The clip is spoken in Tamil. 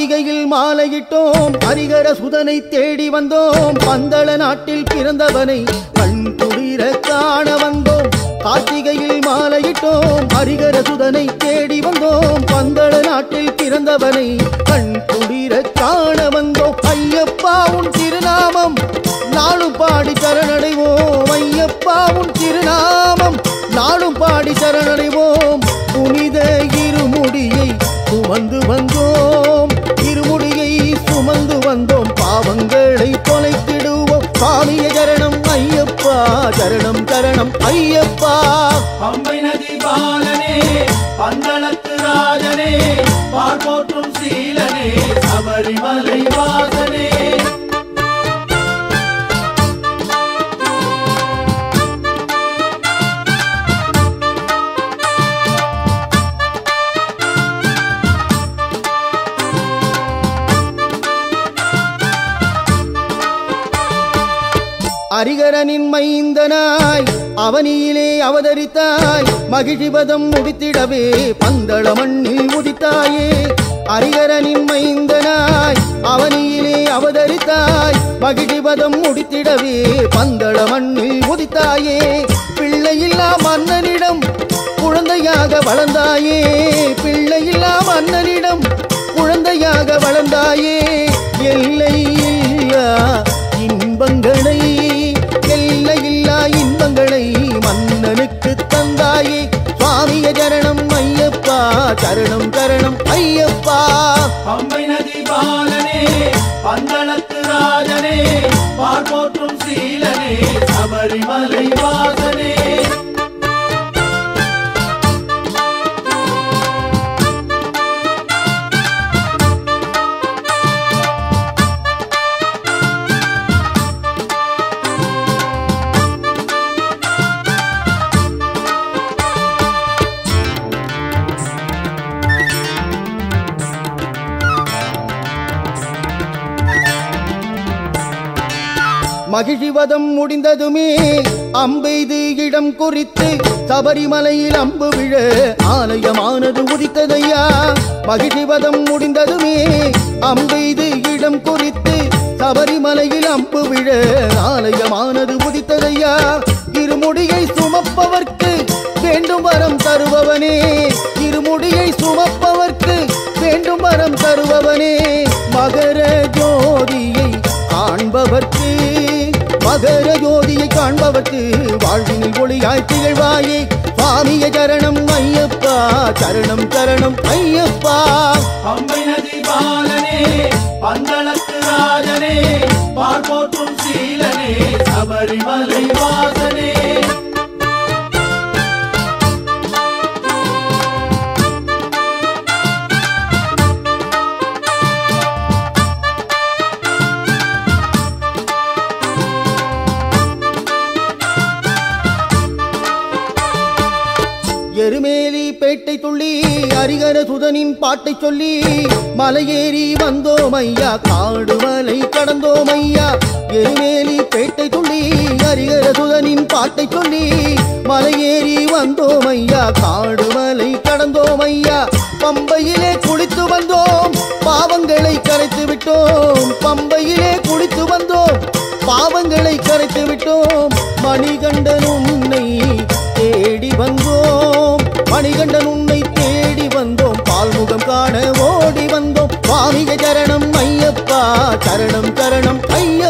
கார்த்திகையில் மாலையிட்டோம் ஹரிகர சுதனை தேடி வந்தோம் பந்தள நாட்டில் பிறந்தவனை கண் குளிர காண வந்தோம் கார்த்திகையில் மாலையிட்டோம் ஹரிகர சுதனை தேடி வந்தோம் பந்தள நாட்டில் பிறந்தவனை கண் குளிர காண வந்தோம் ஐயப்பா உன் திருநாமம் நாளும் பாடி சரணடைவோம் ஐயப்பா உன் திருநாமம் நாளும் பாடி சரணடைவோம் புனித இருமுடியை சுமந்து வந்தோம் இருமுடியை சுமந்து வந்தோம் பாவங்களை தொலைத்திடுவோம் சுவாமிய சரணம் ஐயப்பா சரணம் சரணம் ஐயப்பா பம்பை நதி பாலனே பந்தளத்து ராஜனே பார்ப்போற்றும் சீலனே சபரிமலை வாசனே ஹரிகரனின் மைந்தனாய் அவனியிலே அவதரித்தாய் மகிழ்ச்சிபதம் முடித்திடவே பந்தள மண்ணில் உதித்தாயே ஹரிகரனின் மைந்தனாய் அவனியிலே அவதரித்தாய் மகிழ்ச்சிபதம் முடித்திடவே பந்தள மண்ணில் உதித்தாயே பிள்ளையில்லா மன்னனிடம் குழந்தையாக வளர்ந்தாயே பிள்ளையில்லா மன்னனிடம் குழந்தையாக வளர்ந்தாயே எல்லையில்லா இன்பங்களை எல்லையில்லா இன்பங்களை மன்னனுக்கு தந்தாயே சுவாமிய சரணம் ஐயப்பா சரணம் சரணம் ஐயப்பா பம்பை நதி பாலனே பந்தளத்து ராஜனே பார்ப்போற்றும் சீலனே சபரிமலை வாசனே மகிழ்ச்சிவதம் முடிந்ததுமே அம்பெய்து இடம் குறித்து சபரிமலையில் அம்பு விழ ஆலயமானது உதித்ததையா மகிழ்ச்சிவதம் முடிந்ததுமே அம்பெய்து இடம் குறித்து சபரிமலையில் அம்பு விழ ஆலயமானது உதித்ததையா இருமுடியை சுமப்பவர்க்கு வேண்டும் வரம் தருபவனே இருமுடியை சுமப்பவர்க்கு வேண்டும் வரம் தருபவனே மகர ஜோதியை காண்பவர்க்கு மகர ஜோதியை காண்பவர்க்கு வாழ்வினில் ஒளியாய் திகழ்வாயே சுவாமிய சரணம் ஐயப்பா சரணம் சரணம் ஐயப்பா பம்பை நதி பாலனே பந்தளத்து ராஜனே பார்ப்போற்றும் சீலனே சபரிமலை வாசனே எருமேலி பேட்டை துள்ளி ஹரிகர சுதனின் பாட்டை சொல்லி மலையேறி வந்தோம் ஐயா காடு மலை கடந்தோம் ஐயா எருமேலி பேட்டை துள்ளி ஹரிகர சுதனின் பாட்டை சொல்லி மலையேறி வந்தோம் ஐயா காடு மலை கடந்தோம் ஐயா பம்பையிலே குளித்து வந்தோம் பாவங்களை கரைத்து விட்டோம் பம்பையிலே குளித்து வந்தோம் பாவங்களை கரைத்து விட்டோம் மணிகண்டன் உன்னை தேடி வந்தோம் மணிகண்டன் உன்னை தேடி வந்தோம் பால்முகம் காண ஓடி வந்தோம் சுவாமிய சரணம் ஐயப்பா சரணம் சரணம் ஐயா